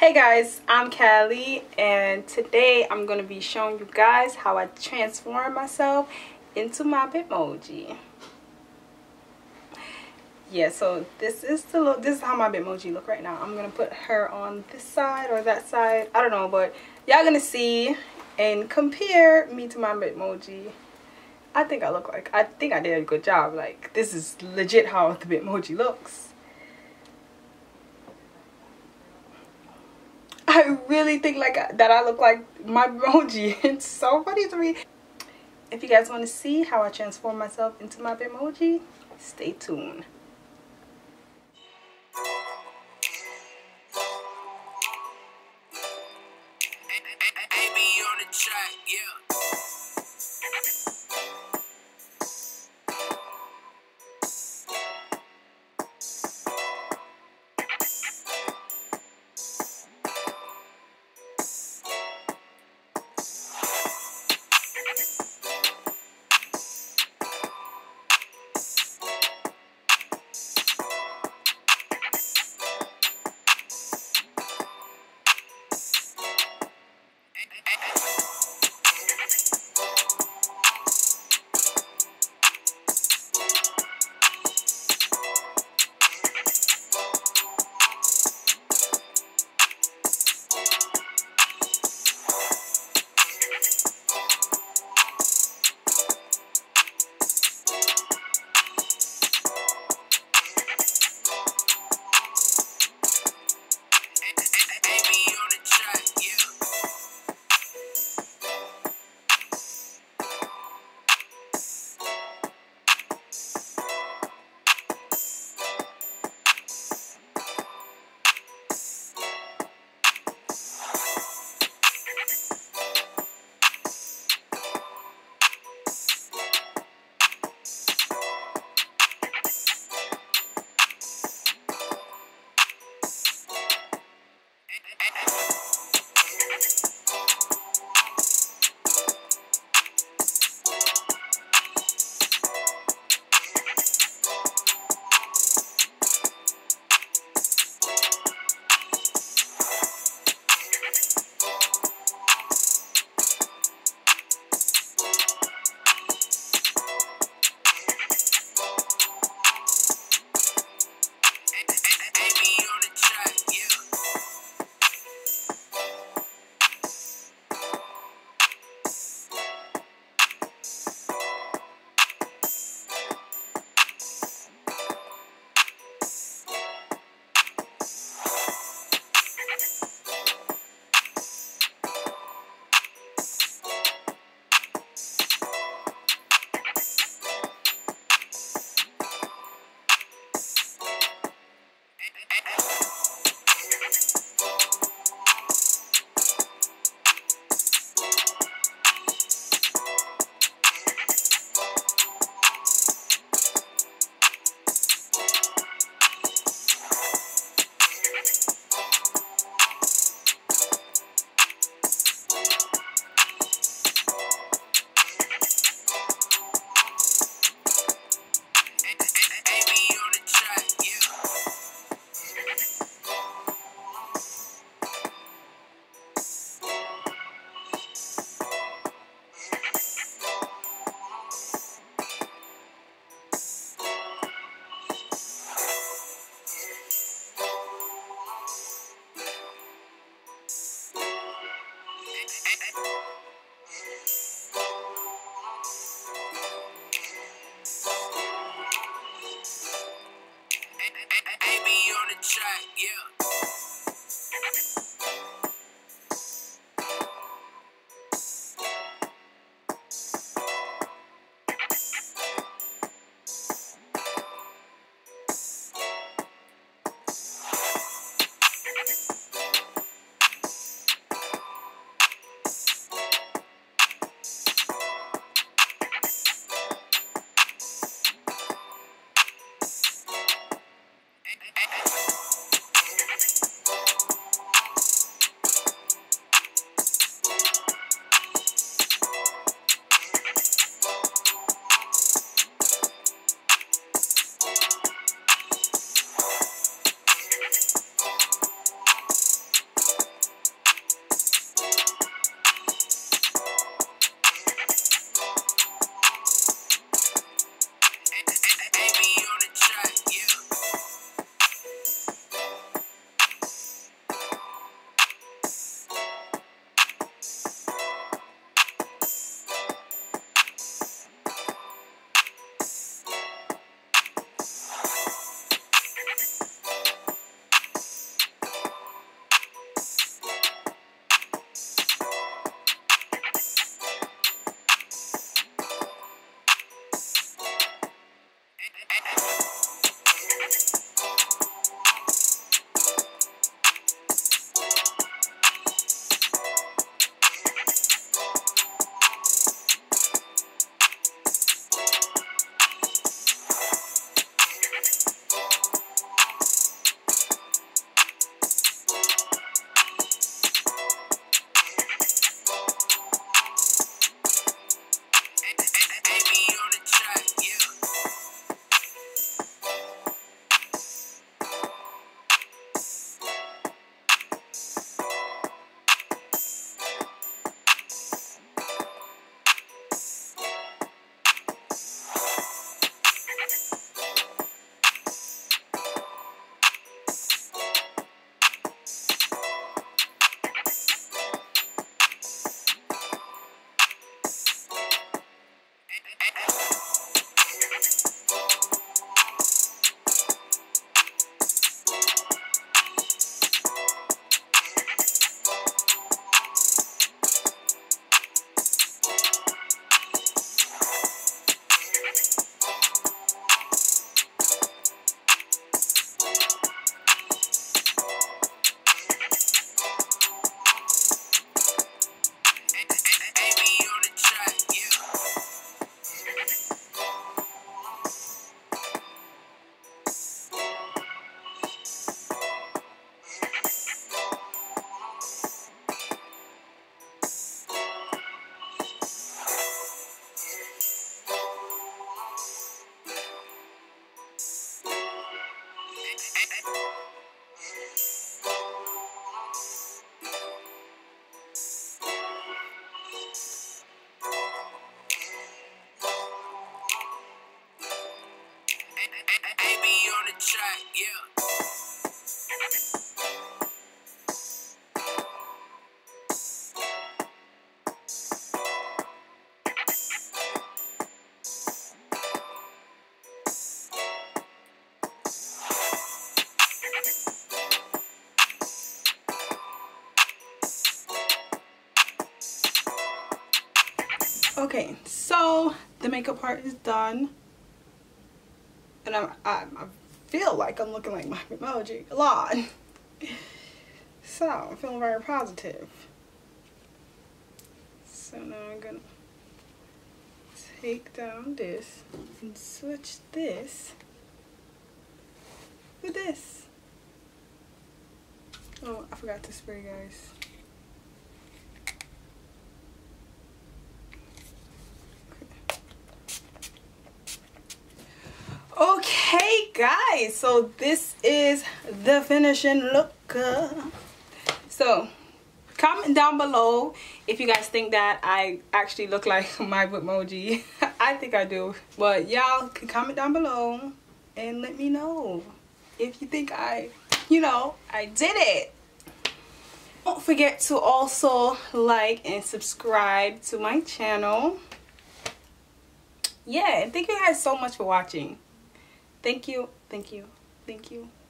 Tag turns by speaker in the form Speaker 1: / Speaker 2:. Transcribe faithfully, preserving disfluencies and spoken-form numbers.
Speaker 1: Hey guys, I'm Callie, and today I'm going to be showing you guys how I transform myself into my Bitmoji. Yeah, so this is the look. This is how my Bitmoji look right now. I'm going to put her on this side or that side. I don't know, but y'all going to see and compare me to my Bitmoji. I think I look like, I think I did a good job. Like, this is legit how the Bitmoji looks. I really think like that I look like my Bitmoji. It's so funny to me. If you guys want to see how I transform myself into my Bitmoji, stay tuned. Okay, so the makeup part is done, and I'm, I, I feel like I'm looking like my emoji a lot. So I'm feeling very positive. So now I'm gonna take down this and switch this with this. Oh, I forgot to spray, guys. Okay guys, so this is the finishing look. So comment down below if you guys think that I actually look like my Bitmoji. I think I do, but y'all can comment down below and let me know if you think I, you know, I did it. Don't forget to also like and subscribe to my channel. Yeah, and thank you guys so much for watching. Thank you, thank you, thank you.